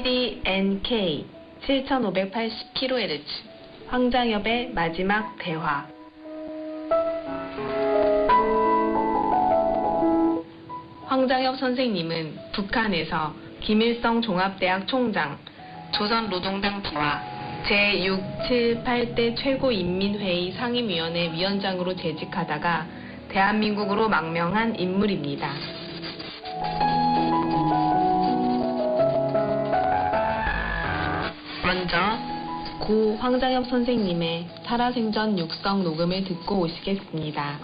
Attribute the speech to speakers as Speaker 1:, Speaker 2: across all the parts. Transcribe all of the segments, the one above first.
Speaker 1: KDNK 7580kHz 황장엽의 마지막 대화. 황장엽 선생님은 북한에서 김일성 종합대학 총장, 조선노동당 부하, 제6, 7, 8대 최고인민회의 상임위원회 위원장으로 재직하다가 대한민국으로 망명한 인물입니다. 먼저 고 황장엽 선생님의 살아생전 육성 녹음을 듣고 오시겠습니다.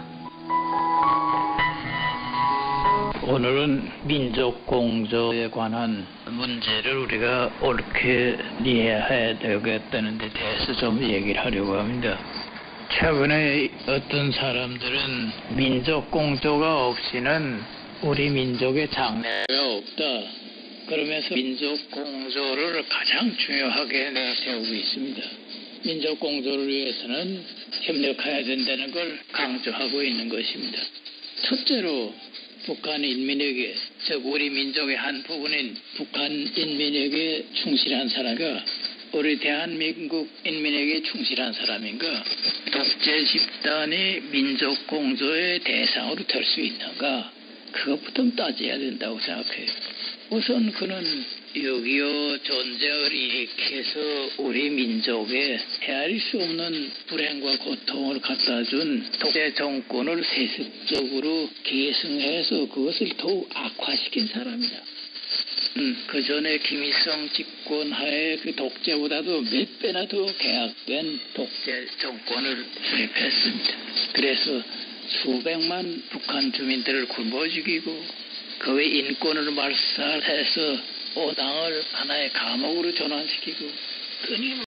Speaker 2: 오늘은 민족공조에 관한 문제를 우리가 옳게 이해해야 되겠다는 데 대해서 좀 얘기를 하려고 합니다. 최근에 어떤 사람들은 민족공조가 없이는 우리 민족의 장래가 없다, 그러면서 민족공조를 가장 중요하게 세우고 있습니다. 민족공조를 위해서는 협력해야 된다는 걸 강조하고 있는 것입니다. 첫째로 북한 인민에게, 즉 우리 민족의 한 부분인 북한 인민에게 충실한 사람인가, 우리 대한민국 인민에게 충실한 사람인가, 독재 집단이 민족공조의 대상으로 될 수 있는가, 그것부터 따져야 된다고 생각해요. 우선 그는 6.25 전쟁을 일으켜서 우리 민족에 헤아릴 수 없는 불행과 고통을 갖다 준 독재 정권을 세습적으로 계승해서 그것을 더욱 악화시킨 사람이다. 그 전에 김일성 집권 하에 그 독재보다도 몇 배나 더 개혁된 독재 정권을 수립했습니다. 그래서 수백만 북한 주민들을 굶어 죽이고 그 외 인권을 말살해서 오당을 하나의 감옥으로 전환시키고